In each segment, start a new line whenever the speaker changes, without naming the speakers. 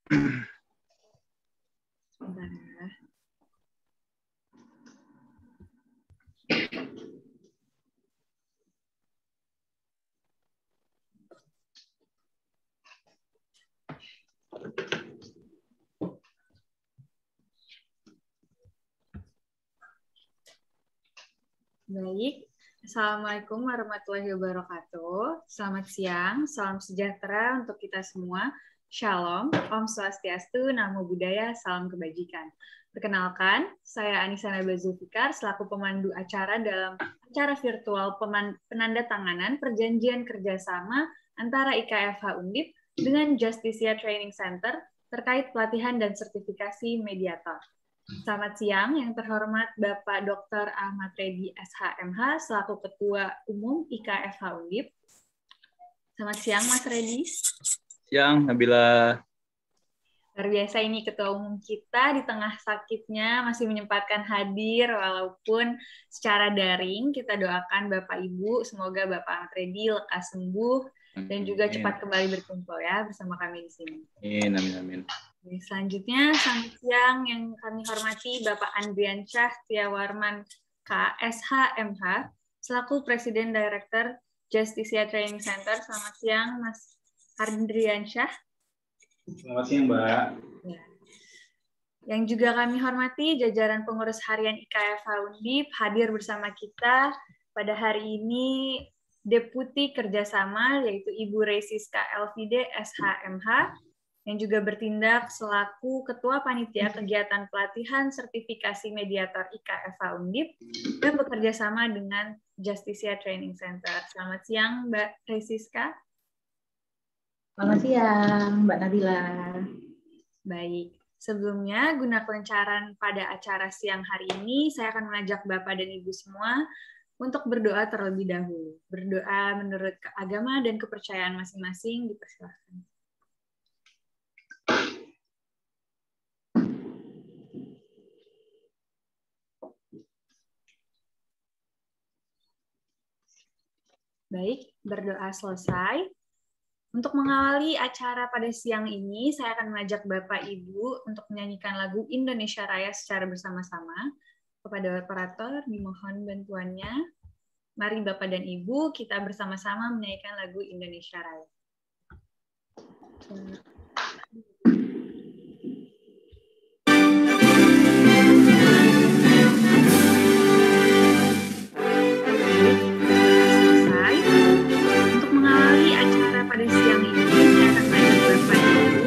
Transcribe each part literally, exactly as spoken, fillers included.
Sebentar ya. Baik, Assalamualaikum warahmatullahi wabarakatuh. Selamat siang, salam sejahtera untuk kita semua. Shalom, Om Swastiastu, Namo Buddhaya, salam kebajikan. Perkenalkan, saya Anissa Nabila Zulfikar selaku pemandu acara dalam acara virtual penandatanganan perjanjian kerjasama antara I K F H Undip dengan Justisia Training Center terkait pelatihan dan sertifikasi mediator. Selamat siang, yang terhormat Bapak Doktor Ahmad Reddy S H M H selaku Ketua Umum I K F H Undip. Selamat siang, Mas Reddy.
Siang, Nabila.
Luar biasa ini Ketua Umum kita di tengah sakitnya masih menyempatkan hadir walaupun secara daring. Kita doakan Bapak Ibu, semoga Bapak Ahmad Reddy lekas sembuh dan juga cepat kembali berkumpul ya bersama kami di sini.
Amin, amin, amin.
Selanjutnya, selamat siang yang kami hormati Bapak Andriansyah Tiawarman K S H M H, selaku Presiden Director Justisia Training Center. Selamat siang, Mas Andriansyah.
Selamat siang, Mbak.
Ya. Yang juga kami hormati jajaran pengurus harian I K F H Undip hadir bersama kita pada hari ini Deputi Kerjasama, yaitu Ibu Resiska Elvide S H M H, yang juga bertindak selaku Ketua Panitia Kegiatan Pelatihan Sertifikasi Mediator I K F H Undip dan bekerja sama dengan Justisia Training Center. Selamat siang, Mbak Resiska.
Selamat siang, Mbak Nabila.
Baik, sebelumnya guna kelancaran pada acara siang hari ini, saya akan mengajak Bapak dan Ibu semua untuk berdoa terlebih dahulu. Berdoa menurut agama dan kepercayaan masing-masing, dipersilakan. Baik, berdoa selesai. Untuk mengawali acara pada siang ini, saya akan mengajak Bapak Ibu untuk menyanyikan lagu Indonesia Raya secara bersama-sama. Kepada operator, dimohon bantuannya. Mari Bapak dan Ibu, kita bersama-sama menyanyikan lagu Indonesia Raya. Pada siang ini, saya akan mengajak Bapak Ibu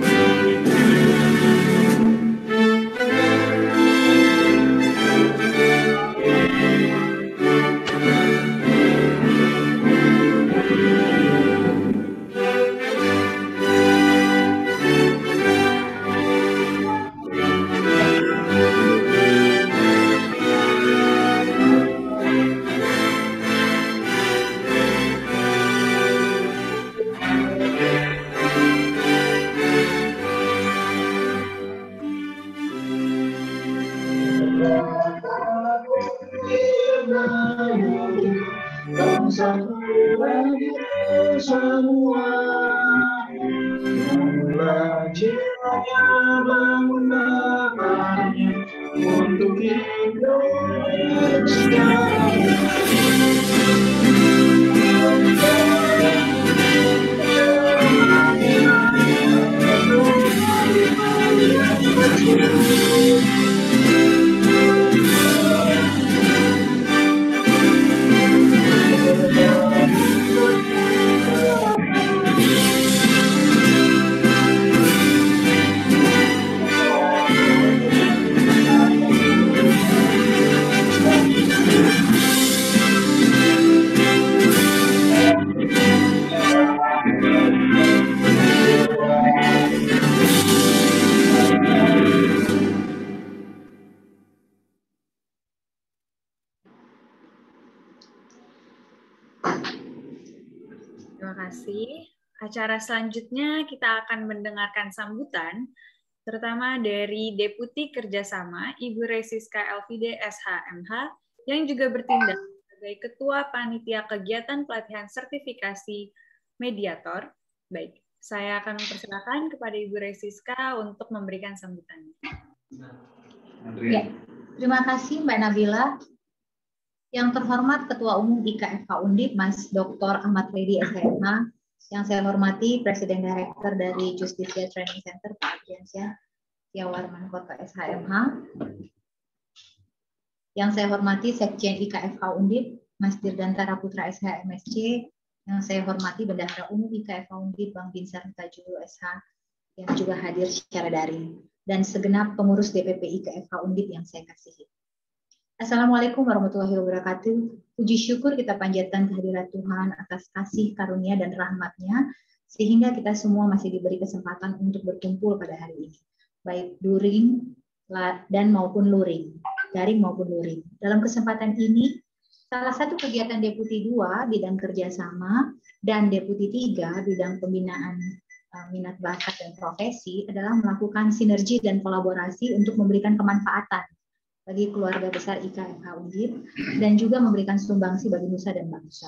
semua mula jiwanya menggunakannya untuk Indonesia.
Terima kasih. Acara selanjutnya kita akan mendengarkan sambutan, terutama dari Deputi Kerjasama, Ibu Resiska Elvide S H M H, yang juga bertindak sebagai Ketua Panitia Kegiatan Pelatihan Sertifikasi Mediator. Baik, Saya akan mempersilakan kepada Ibu Resiska untuk memberikan sambutannya.
Ya, terima kasih Mbak Nabila. Yang terhormat Ketua Umum I K F H Undip, Mas Doktor Ahmad Reddy S H M H. Yang saya hormati Presiden Direktur dari Justisia Training Center, Pak Adriansyah Tiawarman Kota S H M H. Yang saya hormati Sekjen I K F H Undip, Mas Dirgantara Putra S H M S C. Yang saya hormati Bendahara Umum I K F H Undip, Bang Binsar Tajul S H, yang juga hadir secara daring, dan segenap pengurus D P P I K F H Undip yang saya kasihi. Assalamualaikum warahmatullahi wabarakatuh. Puji syukur kita panjatkan kehadirat Tuhan atas kasih, karunia, dan rahmat-Nya, sehingga kita semua masih diberi kesempatan untuk berkumpul pada hari ini, baik during dan maupun luring, daring maupun luring. Dalam kesempatan ini, salah satu kegiatan Deputi dua bidang kerjasama dan Deputi tiga bidang pembinaan uh, minat bakat dan profesi adalah melakukan sinergi dan kolaborasi untuk memberikan kemanfaatan bagi keluarga besar I K F H Undip dan juga memberikan sumbangsi bagi nusa dan bangsa.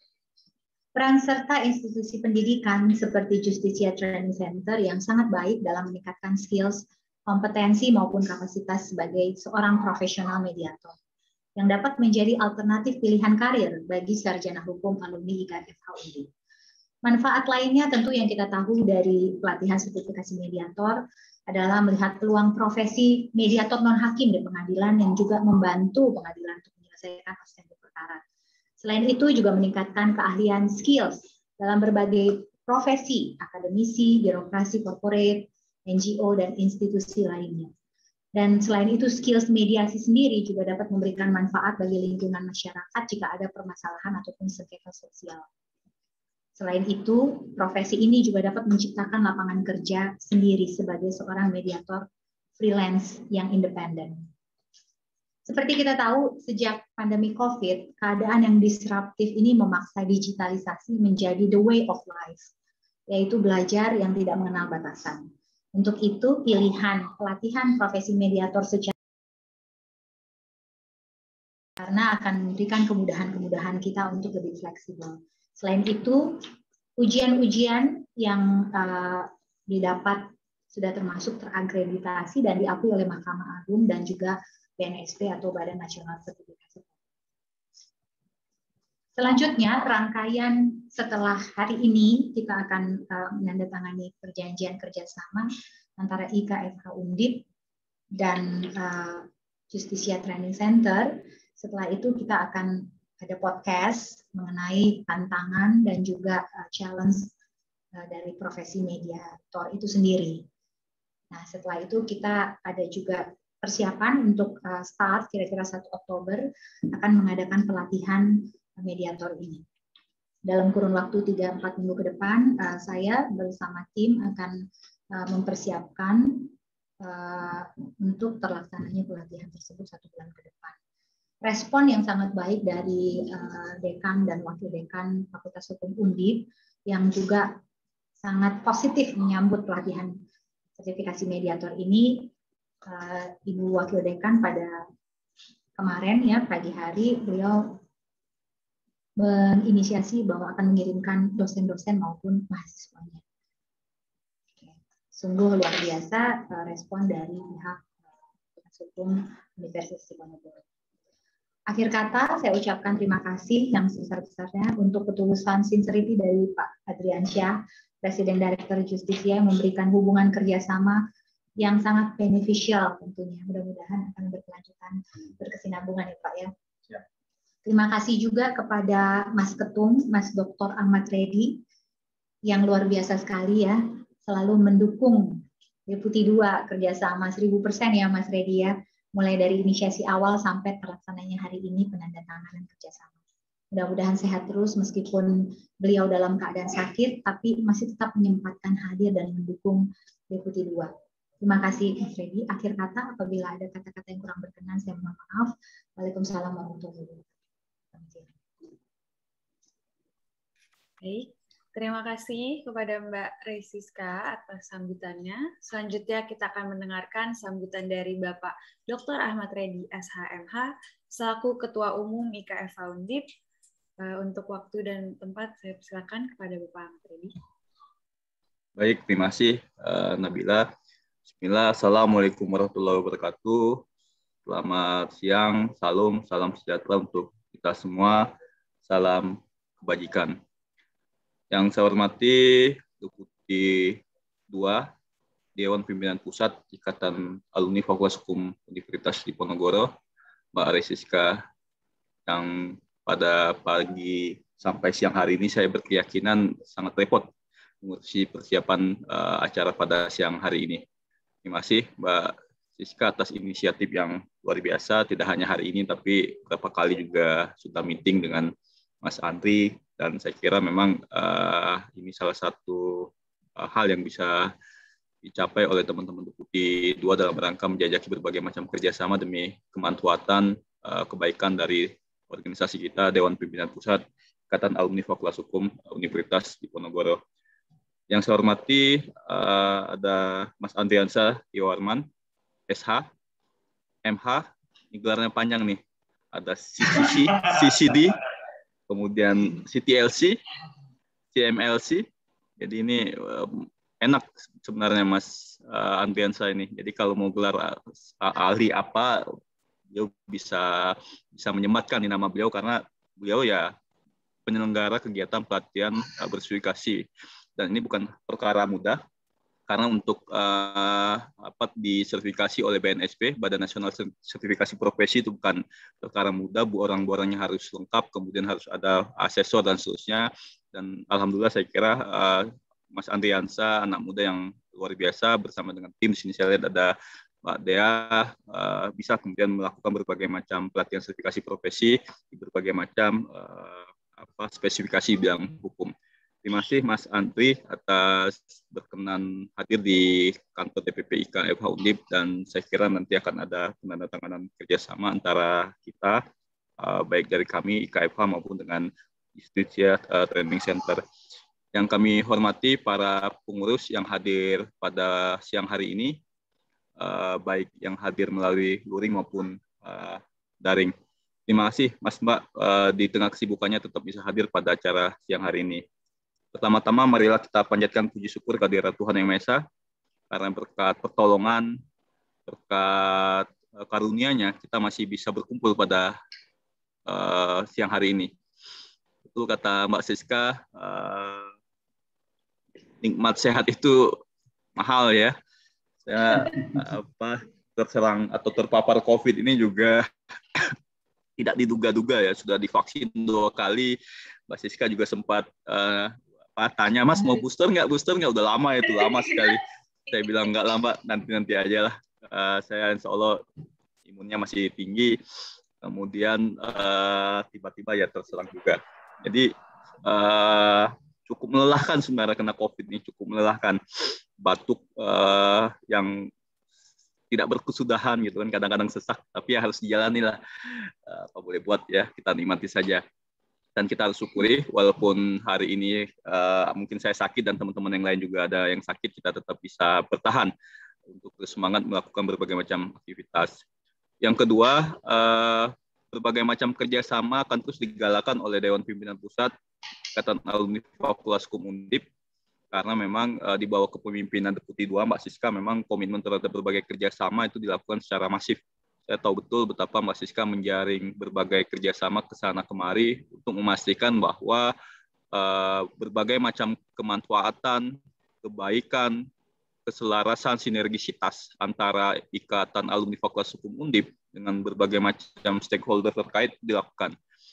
Peran serta institusi pendidikan seperti Justisia Training Center yang sangat baik dalam meningkatkan skills, kompetensi maupun kapasitas sebagai seorang profesional mediator yang dapat menjadi alternatif pilihan karir bagi sarjana hukum alumni I K F H Undip. Manfaat lainnya tentu yang kita tahu dari pelatihan sertifikasi mediator adalah melihat peluang profesi mediator non-hakim di pengadilan yang juga membantu pengadilan untuk menyelesaikan absensi perkara. Selain itu juga meningkatkan keahlian skills dalam berbagai profesi, akademisi, birokrasi corporate, N G O, dan institusi lainnya. Dan selain itu skills mediasi sendiri juga dapat memberikan manfaat bagi lingkungan masyarakat jika ada permasalahan ataupun sengketa sosial. Selain itu, profesi ini juga dapat menciptakan lapangan kerja sendiri sebagai seorang mediator freelance yang independen. Seperti kita tahu, sejak pandemi COVID, keadaan yang disruptif ini memaksa digitalisasi menjadi the way of life, yaitu belajar yang tidak mengenal batasan. Untuk itu, pilihan pelatihan profesi mediator secara karena akan memberikan kemudahan-kemudahan kita untuk lebih fleksibel. Selain itu, ujian-ujian yang uh, didapat sudah termasuk terakreditasi dan diakui oleh Mahkamah Agung dan juga B N S P atau Badan Nasional Sertifikasi. Selanjutnya, rangkaian setelah hari ini kita akan uh, menandatangani perjanjian kerjasama antara I K F H Undip dan uh, Justisia Training Center. Setelah itu kita akan ada podcast mengenai tantangan dan juga uh, challenge uh, dari profesi mediator itu sendiri. Nah, setelah itu kita ada juga persiapan untuk uh, start kira-kira satu Oktober akan mengadakan pelatihan mediator ini. Dalam kurun waktu tiga sampai empat minggu ke depan, uh, saya bersama tim akan uh, mempersiapkan uh, untuk terlaksananya pelatihan tersebut satu bulan ke depan. Respon yang sangat baik dari uh, dekan dan wakil dekan Fakultas Hukum Undip yang juga sangat positif menyambut pelatihan sertifikasi mediator ini. Uh, Ibu Wakil Dekan pada kemarin ya pagi hari beliau menginisiasi bahwa akan mengirimkan dosen-dosen maupun mahasiswanya. Sungguh luar biasa uh, respon dari pihak Fakultas Hukum Universitas Diponegoro. Akhir kata, saya ucapkan terima kasih yang sebesar-besarnya untuk ketulusan sincerity dari Pak Adriansyah, Presiden Direktur Justisia, yang memberikan hubungan kerjasama yang sangat beneficial tentunya. Mudah-mudahan akan berkelanjutan, berkesinambungan ya Pak ya. Ya. Terima kasih juga kepada Mas Ketum, Mas Doktor Ahmad Reddy, yang luar biasa sekali ya, selalu mendukung Deputi dua kerjasama seribu persen ya Mas Reddy ya. Mulai dari inisiasi awal sampai terlaksananya hari ini penandatanganan kerjasama. Mudah-mudahan sehat terus meskipun beliau dalam keadaan sakit, tapi masih tetap menyempatkan hadir dan mendukung Deputi dua. Terima kasih Mas Reddy. Akhir kata, apabila ada kata-kata yang kurang berkenan, saya mohon maaf. Waalaikumsalam warahmatullahi wabarakatuh.
Baik. Terima kasih kepada Mbak Resiska atas sambutannya. Selanjutnya kita akan mendengarkan sambutan dari Bapak Doktor Ahmad Reddy S H M H selaku Ketua Umum I K F H Undip. Untuk waktu dan tempat saya persilakan kepada Bapak Ahmad Reddy.
Baik, terima kasih uh, Nabila. Bismillah, Assalamualaikum warahmatullahi wabarakatuh. Selamat siang, salam, salam sejahtera untuk kita semua. Salam kebajikan. Yang saya hormati Deputi dua Dewan Pimpinan Pusat Ikatan Alumni Fakultas Hukum Universitas Diponegoro, Mbak Resiska, yang pada pagi sampai siang hari ini saya berkeyakinan sangat repot mengurusi persiapan uh, acara pada siang hari ini. Terima kasih Mbak Siska atas inisiatif yang luar biasa, tidak hanya hari ini, tapi beberapa kali juga sudah meeting dengan Mas Andri, dan saya kira memang uh, ini salah satu uh, hal yang bisa dicapai oleh teman-teman Deputi dua dalam rangka menjajaki berbagai macam kerjasama demi kemanfaatan uh, kebaikan dari organisasi kita, Dewan Pimpinan Pusat Ikatan Alumni Fakultas Hukum Universitas Diponegoro. Yang saya hormati uh, ada Mas Andriansa Iwarman, S H, M H, ini gelarnya panjang nih, ada C C C, C C D, kemudian C T L C, C M L C. Jadi ini um, enak sebenarnya Mas uh, Andriansa ini. Jadi kalau mau gelar uh, ahli apa, beliau bisa bisa menyematkan di nama beliau karena beliau ya penyelenggara kegiatan pelatihan uh, bersertifikasi. Dan ini bukan perkara mudah, karena untuk uh, apa disertifikasi oleh B N S P, Badan Nasional Sertifikasi Profesi, itu bukan perkara mudah, bu orang-orangnya harus lengkap, kemudian harus ada asesor dan seterusnya. Dan alhamdulillah saya kira uh, Mas Andriansa, anak muda yang luar biasa, bersama dengan tim, di sini saya lihat ada Mbak Dea, uh, bisa kemudian melakukan berbagai macam pelatihan sertifikasi profesi di berbagai macam uh, apa spesifikasi bidang hukum. Terima kasih Mas Andri atas berkenan hadir di kantor D P P I K F H Undip, dan saya kira nanti akan ada penandatanganan kerjasama antara kita, uh, baik dari kami I K F H maupun dengan Justitia uh, Training Center. Yang kami hormati para pengurus yang hadir pada siang hari ini, uh, baik yang hadir melalui luring maupun uh, daring. Terima kasih Mas Mbak, uh, di tengah kesibukannya tetap bisa hadir pada acara siang hari ini. Pertama-tama marilah kita panjatkan puji syukur kehadirat Tuhan Yang Maha Esa, karena berkat pertolongan, berkat karunia-Nya kita masih bisa berkumpul pada uh, siang hari ini. Betul kata Mbak Siska, uh, nikmat sehat itu mahal ya. Saya apa terserang atau terpapar COVID ini juga tidak diduga-duga ya, sudah divaksin dua kali. Mbak Siska juga sempat uh, tanya, Mas mau booster nggak? Booster nggak? Udah lama itu, lama sekali. Saya bilang nggak lama, nanti-nanti aja lah. Uh, saya insya Allah imunnya masih tinggi. Kemudian uh, tiba-tiba ya terserang juga. Jadi uh, cukup melelahkan sebenarnya kena COVID ini, cukup melelahkan. Batuk uh, yang tidak berkesudahan gitu kan, kadang-kadang sesak, tapi ya harus dijalani lah. Uh, apa boleh buat ya, kita nikmati saja. Dan kita harus syukuri, walaupun hari ini uh, mungkin saya sakit dan teman-teman yang lain juga ada yang sakit, kita tetap bisa bertahan untuk bersemangat melakukan berbagai macam aktivitas. Yang kedua, uh, berbagai macam kerjasama akan terus digalakan oleh Dewan Pimpinan Pusat Ikatan Alumni Fakultas Hukum Undip, karena memang uh, di bawah kepemimpinan Deputi dua Mbak Siska, memang komitmen terhadap berbagai kerjasama itu dilakukan secara masif. Saya tahu betul betapa Mbak Siska menjaring berbagai kerjasama ke sana kemari untuk memastikan bahwa uh, berbagai macam kemanfaatan, kebaikan, keselarasan, sinergisitas antara Ikatan Alumni Fakultas Hukum Undip dengan berbagai macam stakeholder terkait dilakukan.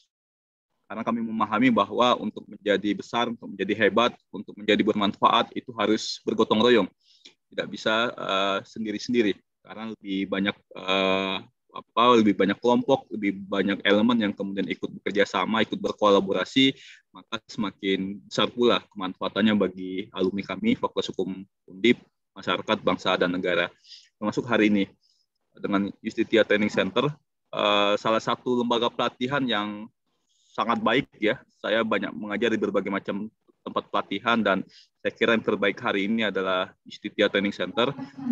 Karena kami memahami bahwa untuk menjadi besar, untuk menjadi hebat, untuk menjadi bermanfaat, itu harus bergotong royong. Tidak bisa uh, sendiri-sendiri. Karena lebih banyak uh, apa lebih banyak kelompok, lebih banyak elemen yang kemudian ikut bekerja sama, ikut berkolaborasi, maka semakin besar pula kemanfaatannya bagi alumni kami Fakultas Hukum Undip, masyarakat, bangsa dan negara. Termasuk hari ini dengan Justitia Training Center, uh, salah satu lembaga pelatihan yang sangat baik ya. Saya banyak mengajar di berbagai macam tempat pelatihan, dan saya kira yang terbaik hari ini adalah Justitia Training Center,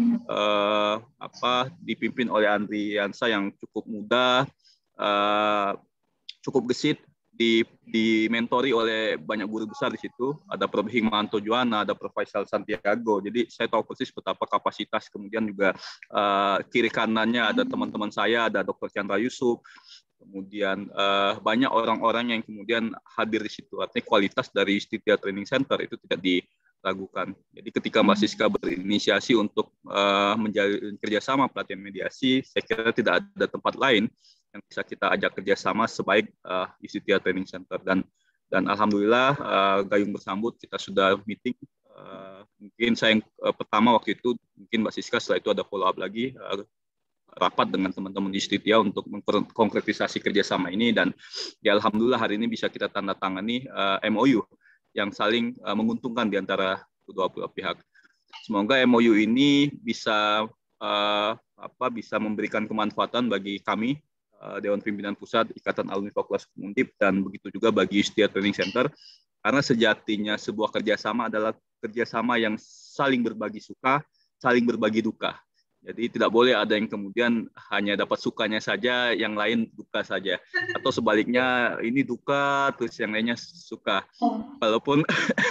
uh, apa dipimpin oleh Andriansa yang cukup muda, uh, cukup gesit. di dimentori oleh banyak guru besar di situ. Ada Profesor Hikmanto Juwana, ada Profesor Santiago. Jadi saya tahu persis betapa kapasitas, kemudian juga uh, kiri kanannya ada teman-teman saya, ada Doktor Chandra Yusuf. Kemudian uh, banyak orang-orang yang kemudian hadir di situ. Artinya kualitas dari Yustitia Training Center itu tidak diragukan. Jadi ketika Mbak Siska berinisiasi untuk uh, menjalin kerjasama pelatihan mediasi, saya kira tidak ada tempat lain yang bisa kita ajak kerjasama sebaik uh, Yustitia Training Center. Dan dan alhamdulillah uh, gayung bersambut, kita sudah meeting. Uh, mungkin saya yang uh, pertama waktu itu, mungkin Mbak Siska, setelah itu ada follow up lagi, uh, rapat dengan teman-teman di Yustitia untuk mengkonkretisasi kerjasama ini, dan ya alhamdulillah hari ini bisa kita tanda tangani uh, M O U yang saling uh, menguntungkan di antara kedua belah pihak. Semoga M O U ini bisa uh, apa bisa memberikan kemanfaatan bagi kami, uh, Dewan Pimpinan Pusat, Ikatan Alumni Fakultas Hukum Undip, dan begitu juga bagi Yustitia Training Center, karena sejatinya sebuah kerjasama adalah kerjasama yang saling berbagi suka, saling berbagi duka. Jadi tidak boleh ada yang kemudian hanya dapat sukanya saja, yang lain duka saja. Atau sebaliknya, ini duka, terus yang lainnya suka. Walaupun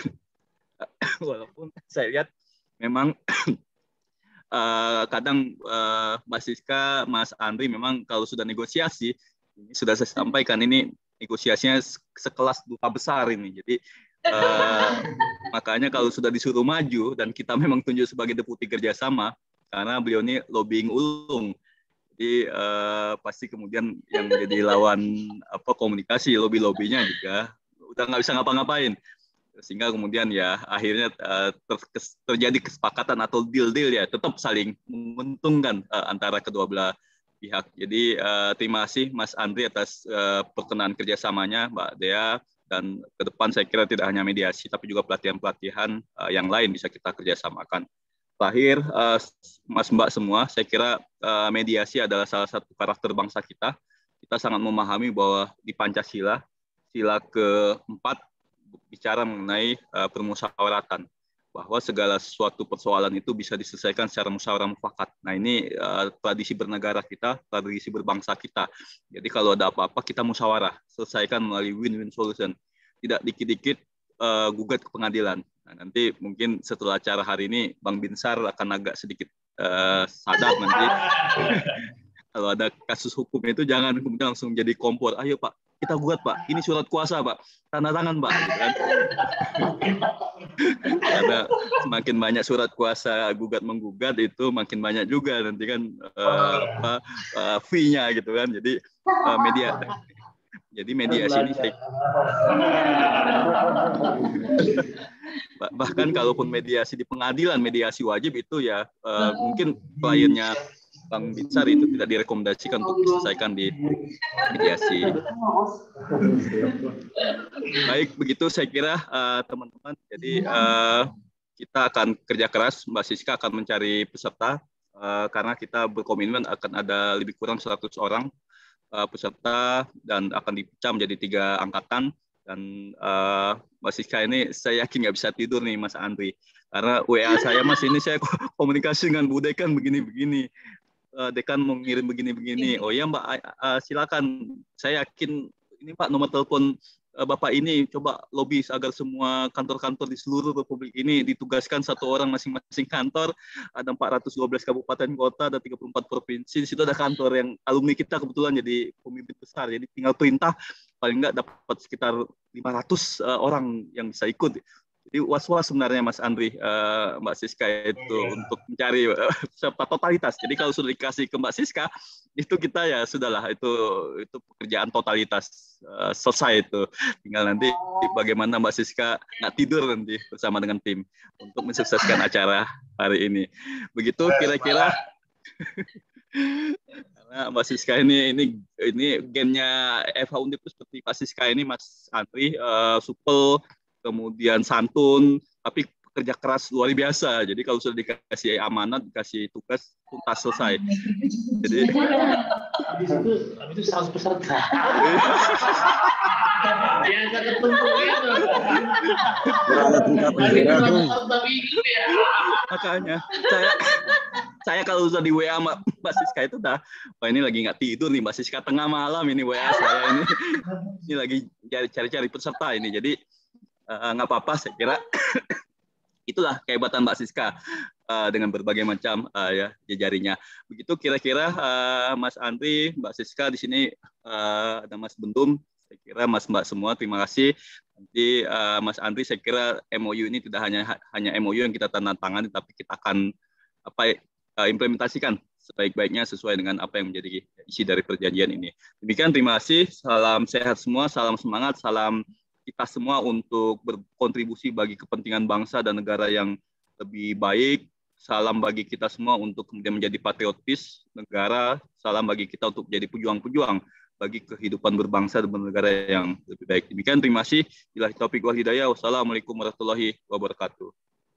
walaupun saya lihat memang uh, kadang uh, Mbak Siska, Mas Andri, memang kalau sudah negosiasi, ini sudah saya sampaikan, ini negosiasinya sekelas duta besar ini. Jadi uh, makanya kalau sudah disuruh maju, dan kita memang tunjuk sebagai deputi kerjasama, karena beliau ini lobbying ulung, jadi uh, pasti kemudian yang menjadi lawan apa komunikasi lobby-lobbynya juga udah nggak bisa ngapa-ngapain, sehingga kemudian ya akhirnya uh, ter terjadi kesepakatan atau deal-deal ya tetap saling menguntungkan uh, antara kedua belah pihak. Jadi uh, terima kasih Mas Andri atas uh, perkenan kerjasamanya, Mbak Dea, dan ke depan saya kira tidak hanya mediasi tapi juga pelatihan-pelatihan uh, yang lain bisa kita kerjasamakan. Terakhir, uh, Mas Mbak semua, saya kira uh, mediasi adalah salah satu karakter bangsa kita. Kita sangat memahami bahwa di Pancasila, sila keempat bicara mengenai uh, permusyawaratan, bahwa segala sesuatu persoalan itu bisa diselesaikan secara musyawarah mufakat. Nah ini uh, tradisi bernegara kita, tradisi berbangsa kita. Jadi kalau ada apa-apa kita musyawarah, selesaikan melalui win-win solution. Tidak dikit-dikit uh, gugat ke pengadilan. Nah, nanti mungkin setelah acara hari ini Bang Binsar akan agak sedikit uh, sadar nanti kalau ada kasus hukum itu jangan kemudian langsung jadi kompor. Ayo Pak, kita gugat Pak, ini surat kuasa Pak, tanda tangan Pak. Gitu kan? Karena semakin banyak surat kuasa gugat menggugat itu makin banyak juga nanti kan uh, apa, uh, fee-nya gitu kan. Jadi uh, media Jadi mediasi ini saya... bahkan kalaupun mediasi di pengadilan, mediasi wajib itu ya uh, mungkin kliennya Bang Binsar itu tidak direkomendasikan untuk diselesaikan di mediasi. Baik, begitu saya kira teman-teman. Uh, Jadi uh, kita akan kerja keras, Mbak Siska akan mencari peserta uh, karena kita berkomitmen akan ada lebih kurang seratus orang peserta dan akan dipecah menjadi tiga angkatan. Dan uh, Mbak Siska ini saya yakin nggak bisa tidur nih Mas Andri, karena W A saya Mas ini saya komunikasi dengan Bu Dekan begini-begini, uh, Dekan mau ngirim begini-begini. Oh ya Mbak, uh, silakan, saya yakin ini Pak nomor telepon uh, Bapak ini, coba lobby agar semua kantor-kantor di seluruh Republik ini ditugaskan satu orang masing-masing kantor. Ada empat ratus dua belas kabupaten kota, ada tiga puluh empat provinsi. Di situ ada kantor yang alumni kita kebetulan jadi pemimpin besar. Jadi tinggal perintah, paling nggak dapat sekitar lima ratus uh, orang yang bisa ikut. Jadi was-was sebenarnya Mas Andri, uh, Mbak Siska itu yeah. untuk mencari uh, totalitas. Jadi kalau sudah dikasih ke Mbak Siska, itu kita ya sudahlah, itu itu pekerjaan totalitas uh, selesai itu. Tinggal nanti bagaimana Mbak Siska nggak tidur nanti bersama dengan tim untuk mensukseskan acara hari ini. Begitu kira-kira. Karena Mbak Siska ini ini ini gennya F H Undip seperti Mbak Siska ini Mas Andri, uh, supel, kemudian santun, tapi kerja keras luar biasa. Jadi kalau sudah dikasih amanat, dikasih tugas, tuntas selesai. Jadi
habis itu habis itu seratus peserta. Biasa ketumpuk gitu.
Berada tingkat daerah dong.
Makanya saya saya kalau udah di W A sama Mbak Siska itu udah, wah ini lagi nggak tidur nih Mbak Siska, tengah malam ini W A saya ini. Ini lagi cari-cari peserta ini. Jadi nggak uh, apa-apa saya kira. Itulah kehebatan Mbak Siska uh, dengan berbagai macam uh, ya jejarinya. Begitu kira-kira uh, Mas Andri, Mbak Siska di sini uh, ada Mas Bendum. Saya kira Mas Mbak semua terima kasih. Nanti uh, Mas Andri saya kira M O U ini tidak hanya hanya M O U yang kita tanda tangani, tapi kita akan apa uh, implementasikan sebaik-baiknya sesuai dengan apa yang menjadi isi dari perjanjian ini. Demikian, terima kasih. Salam sehat semua, salam semangat, salam kita semua untuk berkontribusi bagi kepentingan bangsa dan negara yang lebih baik. Salam bagi kita semua untuk kemudian menjadi patriotis negara. Salam bagi kita untuk menjadi pejuang-pejuang bagi kehidupan berbangsa dan bernegara yang lebih baik. Demikian, terima kasih. Billahi taufiq wal hidayah. Wassalamualaikum warahmatullahi wabarakatuh.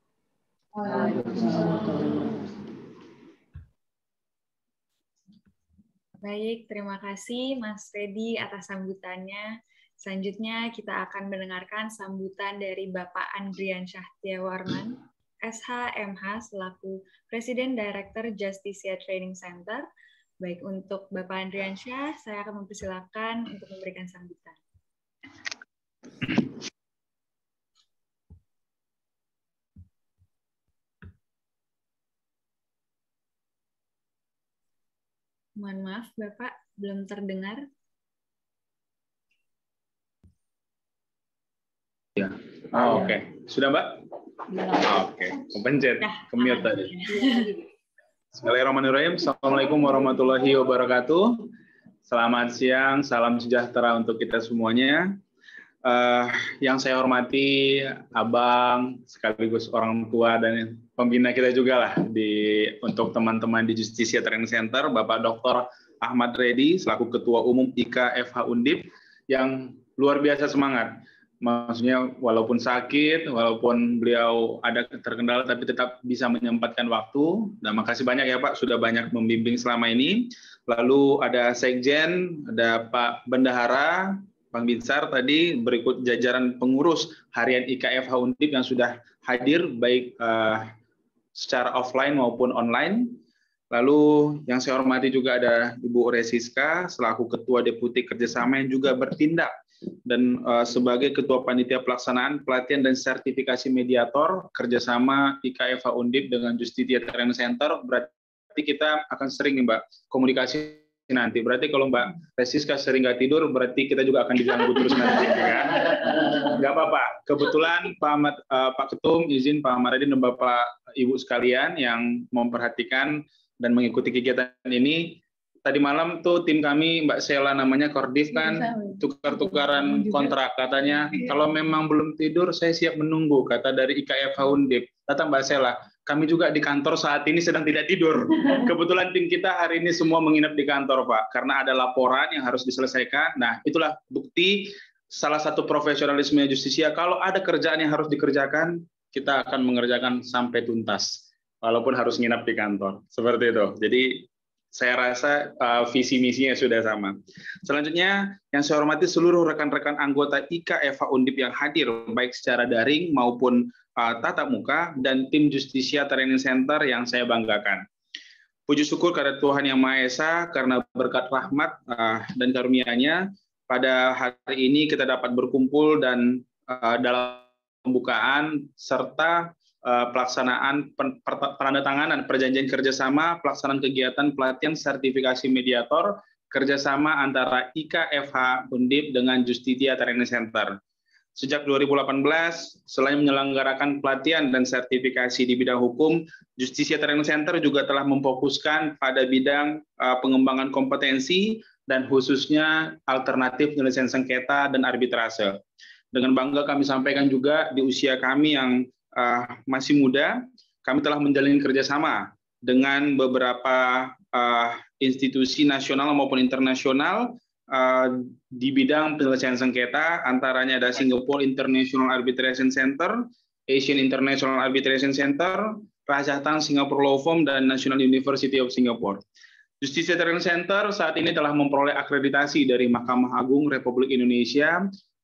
Baik, terima kasih Mas Fedi atas sambutannya. Selanjutnya kita akan mendengarkan sambutan dari Bapak Andriansyah Tiawarman, S H M H selaku Presiden Director Justisia Training Center. Baik, untuk Bapak Andriansyah, saya akan mempersilakan untuk memberikan sambutan. Mohon maaf, Bapak, belum terdengar.
Ya. Oh, oke. Okay. Sudah, Mbak? Oh, oke. Okay. Kepencet. Kemute tadi. Bismillahirrahmanirrahim. Assalamualaikum warahmatullahi wabarakatuh. Selamat siang, salam sejahtera untuk kita semuanya. Uh, yang saya hormati Abang, sekaligus orang tua dan pembina kita juga lah di untuk teman-teman di Justisia Training Center, Bapak Doktor Ahmad Reddy selaku Ketua Umum I K F H Undip yang luar biasa semangat. Maksudnya walaupun sakit, walaupun beliau ada terkendala, tapi tetap bisa menyempatkan waktu. Dan makasih banyak ya Pak, sudah banyak membimbing selama ini. Lalu ada Sekjen, ada Pak Bendahara, Bang Binsar tadi, berikut jajaran pengurus harian I K F H Undip yang sudah hadir, baik uh, secara offline maupun online. Lalu yang saya hormati juga ada Ibu Resiska, selaku Ketua Deputi Kerjasama yang juga bertindak dan uh, sebagai Ketua Panitia Pelaksanaan Pelatihan dan Sertifikasi Mediator kerjasama I K F H Undip dengan Justisia Training Center. Berarti kita akan sering nih Mbak komunikasi nanti. Berarti kalau Mbak Resiska sering nggak tidur, berarti kita juga akan diganggu terus nanti, kan? Nggak apa-apa. Kebetulan Pak Ahmad, uh, Pak Ketum izin Pak Ahmadin dan Bapak Ibu sekalian yang memperhatikan dan mengikuti kegiatan ini. Tadi malam tuh tim kami, Mbak Sela namanya Kordif kan, tukar-tukaran kontrak. Katanya, kalau memang belum tidur, saya siap menunggu, kata dari I K F H Undip. Kata Mbak Sela, kami juga di kantor saat ini sedang tidak tidur. Kebetulan tim kita hari ini semua menginap di kantor, Pak, karena ada laporan yang harus diselesaikan. Nah, itulah bukti salah satu profesionalisme Justisia. Kalau ada kerjaan yang harus dikerjakan, kita akan mengerjakan sampai tuntas, walaupun harus nginap di kantor. Seperti itu. Jadi, saya rasa uh, visi misinya sudah sama. Selanjutnya, yang saya hormati seluruh rekan-rekan anggota I K F H Undip yang hadir, baik secara daring maupun uh, tatap muka, dan tim Justisia Training Center yang saya banggakan. Puji syukur kepada Tuhan Yang Maha Esa, karena berkat rahmat uh, dan karunia-Nya, pada hari ini kita dapat berkumpul dan uh, dalam pembukaan, serta Uh, pelaksanaan pen, per, penandatanganan perjanjian kerjasama, pelaksanaan kegiatan pelatihan sertifikasi mediator kerjasama antara I K F H Undip dengan Justisia Training Center. Sejak dua ribu delapan belas, selain menyelenggarakan pelatihan dan sertifikasi di bidang hukum, Justisia Training Center juga telah memfokuskan pada bidang uh, pengembangan kompetensi dan khususnya alternatif penyelesaian sengketa dan arbitrase. Dengan bangga kami sampaikan juga di usia kami yang Uh, masih muda, kami telah menjalin kerjasama dengan beberapa uh, institusi nasional maupun internasional uh, di bidang penyelesaian sengketa, antaranya ada Singapore International Arbitration Center, Asian International Arbitration Center, Rajahtan Singapore Law Firm, dan National University of Singapore. Justisia Training Center saat ini telah memperoleh akreditasi dari Mahkamah Agung Republik Indonesia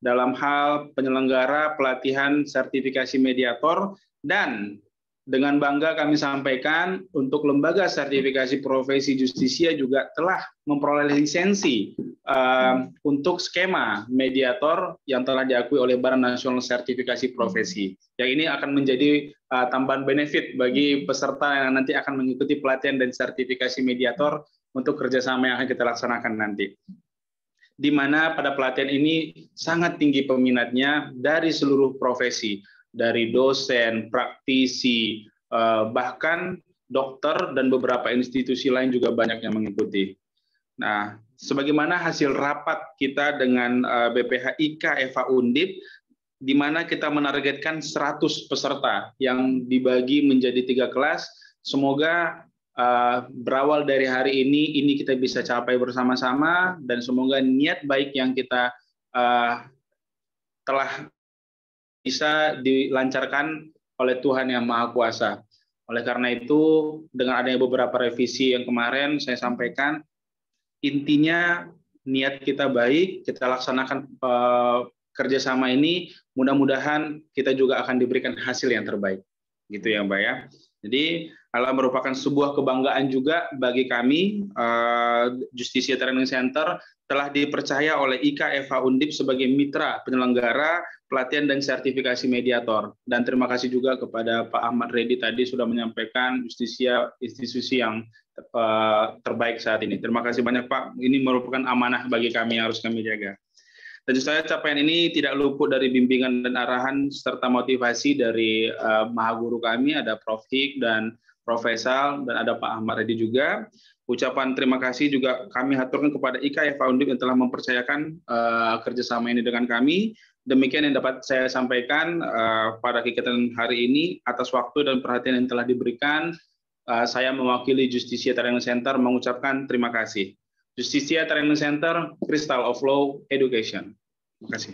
dalam hal penyelenggara pelatihan sertifikasi mediator, dan dengan bangga kami sampaikan untuk lembaga sertifikasi profesi justisia juga telah memperoleh lisensi uh, untuk skema mediator yang telah diakui oleh Badan Nasional Sertifikasi Profesi. Yang ini akan menjadi uh, tambahan benefit bagi peserta yang nanti akan mengikuti pelatihan dan sertifikasi mediator untuk kerjasama yang akan kita laksanakan nanti. Di mana pada pelatihan ini sangat tinggi peminatnya dari seluruh profesi, dari dosen, praktisi, bahkan dokter dan beberapa institusi lain juga banyak yang mengikuti. Nah, sebagaimana hasil rapat kita dengan B P H I K F A Undip, di mana kita menargetkan seratus peserta yang dibagi menjadi tiga kelas. Semoga uh, berawal dari hari ini, ini kita bisa capai bersama-sama, dan semoga niat baik yang kita uh, telah bisa dilancarkan oleh Tuhan Yang Maha Kuasa. Oleh karena itu, dengan adanya beberapa revisi yang kemarin saya sampaikan, intinya niat kita baik, kita laksanakan uh, kerjasama ini, mudah-mudahan kita juga akan diberikan hasil yang terbaik. Gitu ya Mbak ya. Jadi, adalah merupakan sebuah kebanggaan juga bagi kami, uh, Justisia Training Center telah dipercaya oleh I K F A Undip sebagai mitra penyelenggara pelatihan dan sertifikasi mediator. Dan terima kasih juga kepada Pak Ahmad Reddy tadi sudah menyampaikan Justisia institusi yang uh, terbaik saat ini. Terima kasih banyak Pak, ini merupakan amanah bagi kami yang harus kami jaga. Tentu saja capaian ini tidak luput dari bimbingan dan arahan serta motivasi dari uh, maha guru kami, ada Prof Hik dan Prof Faisal, dan ada Pak Ahmad Reddy juga. Ucapan terima kasih juga kami haturkan kepada I K F A Undip yang telah mempercayakan uh, kerjasama ini dengan kami. Demikian yang dapat saya sampaikan uh, pada kegiatan hari ini. Atas waktu dan perhatian yang telah diberikan, uh, saya mewakili Justisia Training Center mengucapkan terima kasih. Justisia Training Center, Crystal of Law Education. Terima kasih.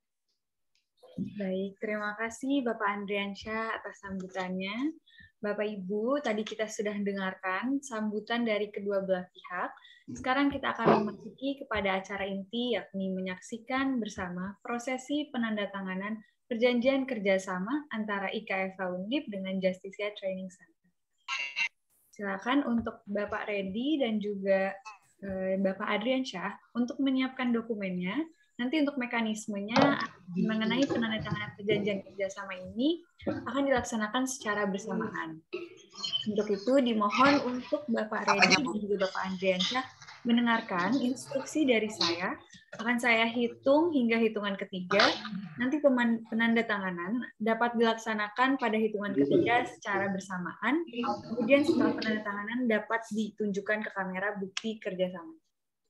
Baik, terima kasih Bapak Andriansyah atas sambutannya. Bapak Ibu, tadi kita sudah dengarkan sambutan dari kedua belah pihak. Sekarang kita akan memasuki kepada acara inti, yakni menyaksikan bersama prosesi penandatanganan perjanjian kerjasama antara I K F A Undip dengan Justisia Training Center. Silakan untuk Bapak Reddy dan juga eh, Bapak Andriansyah untuk menyiapkan dokumennya. Nanti untuk mekanismenya mengenai penandatanganan perjanjian kerjasama ini akan dilaksanakan secara bersamaan. Untuk itu dimohon untuk Bapak Reddy dan juga Bapak Andriansyah mendengarkan instruksi dari saya. Akan saya hitung hingga hitungan ketiga. Nanti penandatanganan dapat dilaksanakan pada hitungan ketiga secara bersamaan. Kemudian setelah penandatanganan dapat ditunjukkan ke kamera bukti kerjasama.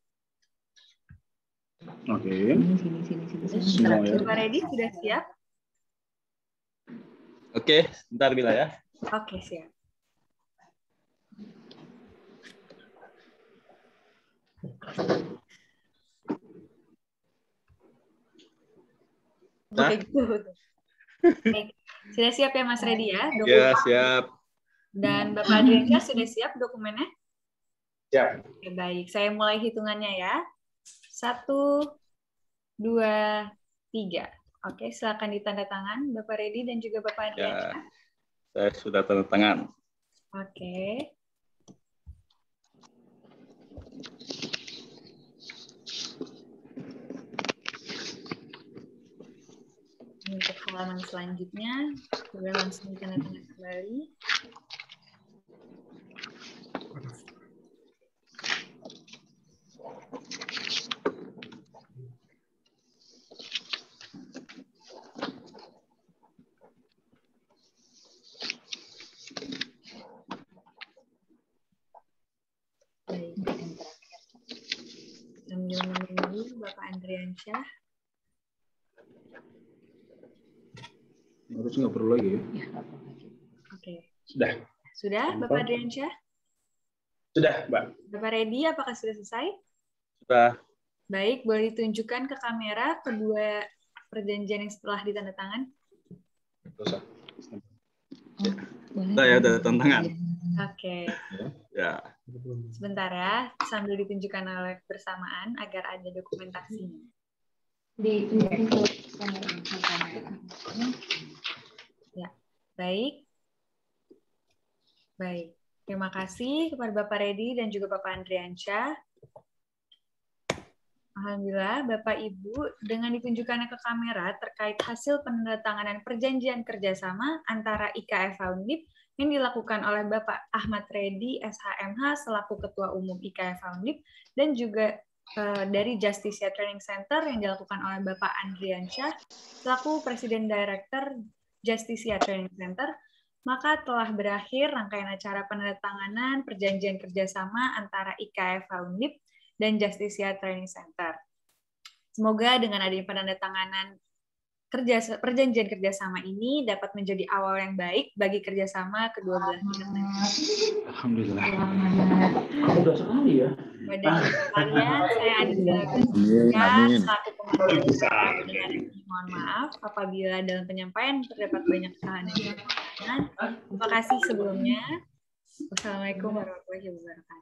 Oke. Okay.
Sini, sini, sini, sini.
Bapak Reddy sudah siap?
Oke, sebentar Bila ya.
Oke, siap.
Nah.
Oke, good. Baik. Sudah siap ya Mas Reddy ya? Dokumen.
Ya, siap.
Dan Bapak Andriansyah sudah siap dokumennya?
Siap.
Oke, baik. Saya mulai hitungannya ya. Satu, dua, tiga. Oke, silakan ditanda tangan Bapak Reddy dan juga Bapak Andriansyah.
Ya, saya sudah tanda tangan.
Oke. Untuk halaman selanjutnya, sudah langsung tanda tangan kembali. Sambil menunggu Bapak Andriansyah.
Harusnya nggak perlu lagi ya?
Oke.
Sudah.
Sudah, Bapak Andriansyah?
Sudah, Mbak.
Bapak Reddy, apakah sudah selesai?
Sudah.
Baik, boleh ditunjukkan ke kamera kedua perjanjian yang setelah ditandatangan?
Usah.
Sudah ya, sudah tanda tangan.
Oke.
Ya.
Sebentar ya, sambil ditunjukkan oleh bersamaan agar ada dokumentasinya.
Ditunjukin ke
Ya, baik. Baik. Terima kasih kepada Bapak Redi dan juga Bapak Andriansyah. Alhamdulillah, Bapak Ibu, dengan ditunjukkannya ke kamera terkait hasil penandatanganan perjanjian kerjasama antara I K F A Undip yang dilakukan oleh Bapak Ahmad Redi, S H M H, selaku Ketua Umum I K F A Undip, dan juga uh, dari Justicia Training Center yang dilakukan oleh Bapak Andriansyah, selaku Presiden Director Justicia Training Center, maka telah berakhir rangkaian acara penandatanganan perjanjian kerjasama antara I K F A Undip dan Justicia Training Center. Semoga dengan adanya penandatanganan kerja, perjanjian kerjasama ini dapat menjadi awal yang baik bagi kerjasama kedua belah pihak.
Alhamdulillah.
Sudah sekali ya.
Pada kalian, saya Aditya Gustika selaku pengambil acara pada hari ini. Mohon maaf apabila dalam penyampaian terdapat banyak kesalahan dan kekurangan. Terima kasih sebelumnya. Wassalamualaikum warahmatullahi wabarakatuh.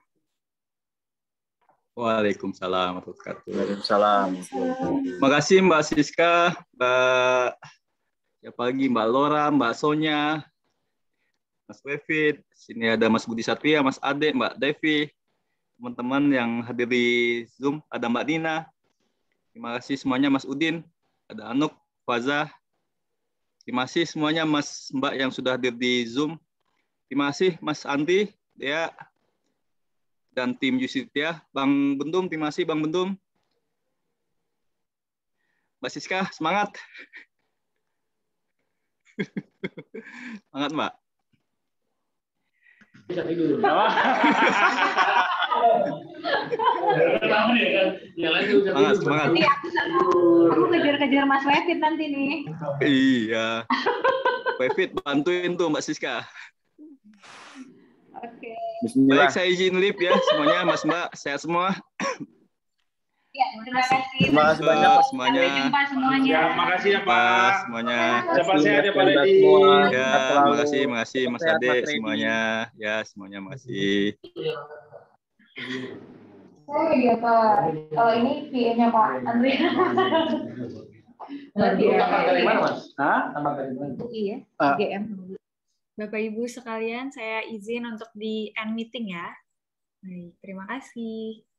Waalaikumsalam warahmatullahi wabarakatuh.
Waalaikumsalam.
Terima kasih Mbak Siska, Mbak siapa lagi, Mbak Lora, Mbak Sonya, Mas Wefit, sini ada Mas Budi Satria, Mas Ade, Mbak Devi, teman-teman yang hadir di Zoom, ada Mbak Nina. Terima kasih semuanya Mas Udin, ada Anuk, Fazah. Terima kasih semuanya Mas Mbak yang sudah hadir di Zoom. Terima kasih Mas Andi, Dea, dan tim Justitia. Bang Bendum, terima kasih Bang Bendum. Mbak Siska, semangat. Semangat Mbak. Semangat, semangat.
Aku kejar-kejar Mas Wefit nanti nih.
Iya. Wefit, bantuin tuh Mbak Siska.
Oke.
Baik, saya izin lip ya semuanya, Mas Mbak, sehat semua.
Ya, terima kasih.
Terima kasih banyak Pak.
Semuanya.
Sampai jumpa semuanya.
Ya, makasih ya
Pak,
Pak.
semuanya.
Cepat sehat ya Pak
Kita
Redi.
semua.
Ya,
Sehat selalu.
makasih, makasih Mas
Sehat,
Ade
Mas Redi.
semuanya. Ya, semuanya makasih.
Oh iya Pak. Kalau ini P A-nya Pak Andri.
Tambah dari mana Mas? Hah? Tambah dari mana?
Iya,
Ah.
G M.
Bapak Ibu sekalian, saya izin untuk di end meeting ya. Baik, terima kasih.